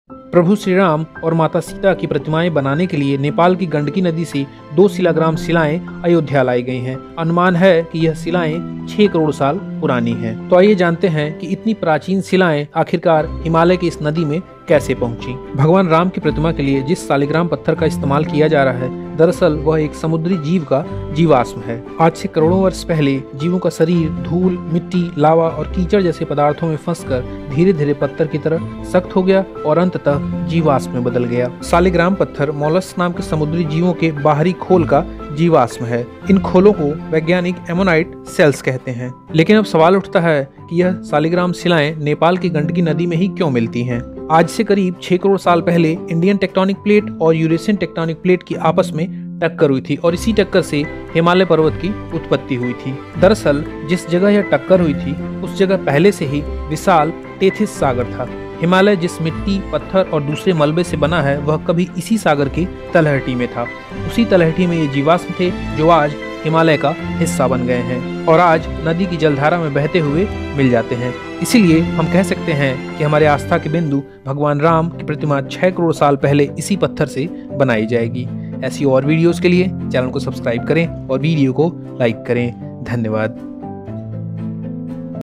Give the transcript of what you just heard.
प्रभु श्री राम और माता सीता की प्रतिमाएं बनाने के लिए नेपाल की गंडकी नदी से 2 शिलाग्राम शिलाएं अयोध्या लाई गई हैं। अनुमान है कि यह शिलाएं 6 करोड़ साल पुरानी हैं। तो आइए जानते हैं कि इतनी प्राचीन शिलाएं आखिरकार हिमालय की इस नदी में कैसे पहुंची। भगवान राम की प्रतिमा के लिए जिस शालिग्राम पत्थर का इस्तेमाल किया जा रहा है, दरअसल वह एक समुद्री जीव का जीवाश्म है। आज से करोड़ों वर्ष पहले जीवों का शरीर धूल, मिट्टी, लावा और कीचड़ जैसे पदार्थों में फंसकर धीरे धीरे पत्थर की तरह सख्त हो गया और अंततः जीवाश्म में बदल गया। शालिग्राम पत्थर मोलस्क नाम के समुद्री जीवों के बाहरी खोल का जीवाश्म है। इन खोलों को वैज्ञानिक एमोनाइट सेल्स कहते हैं। लेकिन अब सवाल उठता है कि यह शालिग्राम शिलाएं नेपाल की गंडकी नदी में ही क्यों मिलती हैं? आज से करीब 6 करोड़ साल पहले इंडियन टेक्टोनिक प्लेट और यूरेशियन टेक्टोनिक प्लेट की आपस में टक्कर हुई थी और इसी टक्कर से हिमालय पर्वत की उत्पत्ति हुई थी। दरअसल जिस जगह यह टक्कर हुई थी उस जगह पहले से ही विशाल टेथिस सागर था। हिमालय जिस मिट्टी, पत्थर और दूसरे मलबे से बना है वह कभी इसी सागर की तलहटी में था। उसी तलहटी में ये जीवाश्म थे जो आज हिमालय का हिस्सा बन गए हैं और आज नदी की जलधारा में बहते हुए मिल जाते हैं। इसीलिए हम कह सकते हैं कि हमारे आस्था के बिंदु भगवान राम की प्रतिमा 6 करोड़ साल पहले इसी पत्थर से बनाई जाएगी। ऐसी और वीडियोस के लिए चैनल को सब्सक्राइब करें और वीडियो को लाइक करें। धन्यवाद।